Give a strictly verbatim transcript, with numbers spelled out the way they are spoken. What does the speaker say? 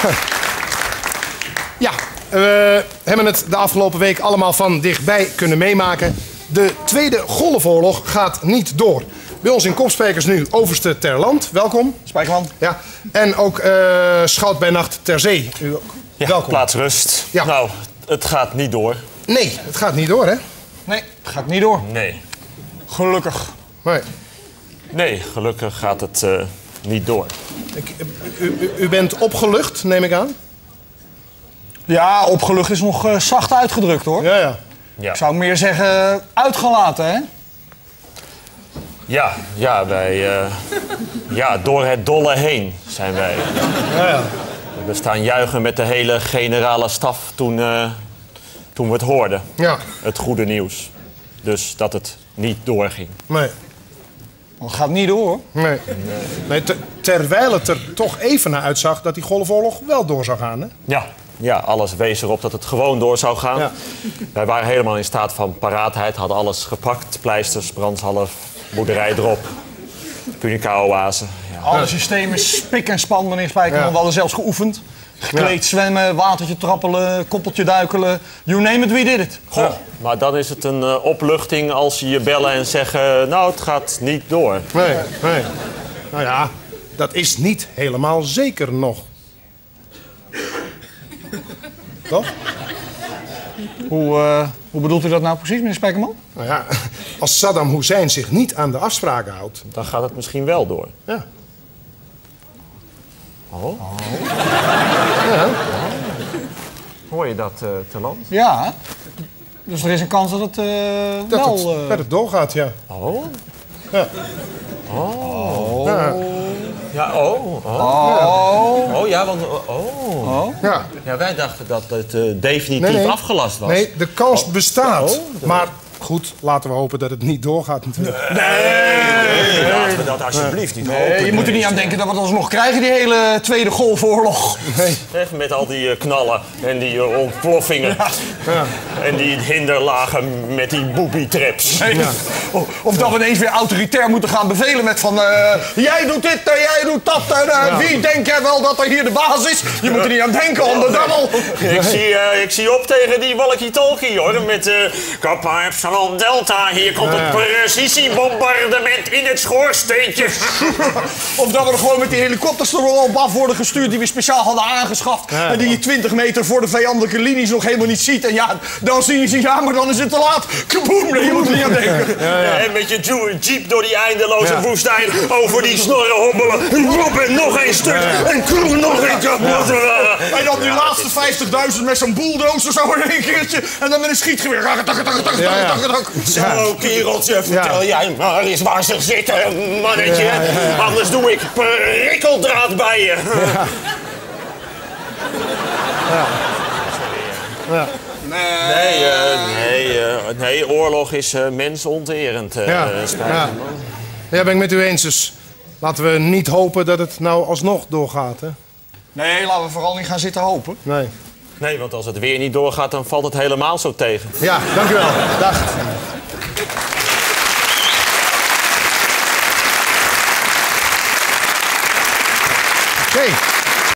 Ja, we hebben het de afgelopen week allemaal van dichtbij kunnen meemaken. De Tweede Golfoorlog gaat niet door. Bij ons in Kopspijkers nu overste Ter Land. Welkom. Spijkerman. Ja. En ook uh, Schout bij Nacht ter Zee. U ook. Ja, welkom. Plaatsrust. Ja. Nou, het gaat niet door. Nee, het gaat niet door, hè? Nee, het gaat niet door. Nee. Gelukkig. Nee. Nee, gelukkig gaat het uh, niet door. Ik, u, u, u bent opgelucht, neem ik aan? Ja, opgelucht is nog uh, zacht uitgedrukt, hoor. Ja, ja. Ja. Ik zou meer zeggen uitgelaten, hè? Ja, ja, wij... Uh, ja, door het dolle heen zijn wij. Ja, ja. We staan juichen met de hele generale staf toen, uh, toen we het hoorden. Ja. Het goede nieuws. Dus dat het niet doorging. Nee. Het gaat niet door, hoor. Nee. Nee. nee ter, terwijl het er toch even naar uitzag dat die Golfoorlog wel door zou gaan, hè? Ja. Ja, alles wees erop dat het gewoon door zou gaan. Ja. Wij waren helemaal in staat van paraatheid, hadden alles gepakt. Pleisters, brandhalf, boerderij erop. Punica-oase. Ja. Alle systemen spik en span, meneer Spijkerman. Ja. We hadden zelfs geoefend. Gekleed, ja. zwemmen, watertje trappelen, koppeltje duikelen. You name it, we did it. Goh, ja. Maar dan is het een uh, opluchting als je je bellen en zeggen... nou, het gaat niet door. Nee, nee. Nou ja, dat is niet helemaal zeker nog. Toch? Hoe, uh, hoe bedoelt u dat nou precies, meneer Spijkerman? Nou ja, als Saddam Hussein zich niet aan de afspraken houdt... dan gaat het misschien wel door. Ja. Oh. oh. Ja. Hoor je dat, uh, Ter Land? Ja. Dus er is een kans dat het uh, dat wel... Het, uh... dat het doorgaat, ja. Oh. Ja. Oh. Ja. Ja, oh. Oh. Oh. Oh, ja, want... Oh. oh. Ja. Ja, wij dachten dat het uh, definitief nee, nee. afgelast was. Nee, de kans oh. bestaat. Oh. Maar goed, laten we hopen dat het niet doorgaat natuurlijk. Nee, nee, nee. Laten we dat alsjeblieft niet nee, hopen. Je moet er niet aan denken dat we het alsnog krijgen, die hele Tweede Golfoorlog. Nee. Even met al die uh, knallen en die uh, ontploffingen. Ja. Ja. En die hinderlagen met die booby-traps. Nee. Ja. Of, of dat we ineens weer autoritair moeten gaan bevelen met van... Uh, jij doet dit en jij doet dat en uh, ja. wie denk jij wel dat er hier de baas is? Je moet er niet aan denken, onderdammel. Ik zie, uh, ik zie op tegen die walkie-talkie, hoor. Met uh, Kappa Epsilon Delta. Hier komt ja. het precisiebombardement in het schoorsteentje. Of dat we er gewoon met die helikopters er al op af worden gestuurd die we speciaal hadden aangeschaft. Ja, en die je twintig meter voor de vijandelijke linies nog helemaal niet ziet. En ja, dan zie je ze, ja, maar dan is het te laat. Kaboom, nee, je moet er niet aan denken. Ja, ja. En met je jeep door die eindeloze ja. woestijn over die snorren hobbelen. Rob en nog een stuk. Ja, ja. En kroeg nog een kapot. Ja. En dan die laatste vijftigduizend met zo'n bulldozer zo in een keertje. En dan met een schietgeweer. Tak, tak, tak, tak, ja, ja. tak, tak. Zo, kereltje, vertel ja. jij maar eens waar ze zitten, mannetje. Ja, ja, ja. Anders doe ik prikkeldraad bij je. Ja. Ja. Ja. Nee, nee, uh, nee, uh, nee, oorlog is uh, mensonterend. Uh, ja. Ja. Ja, ben ik met u eens. Dus laten we niet hopen dat het nou alsnog doorgaat, hè? Nee, laten we vooral niet gaan zitten hopen. Nee. Nee, want als het weer niet doorgaat, dan valt het helemaal zo tegen. Ja, dank u wel. Dag. Oké. Okay.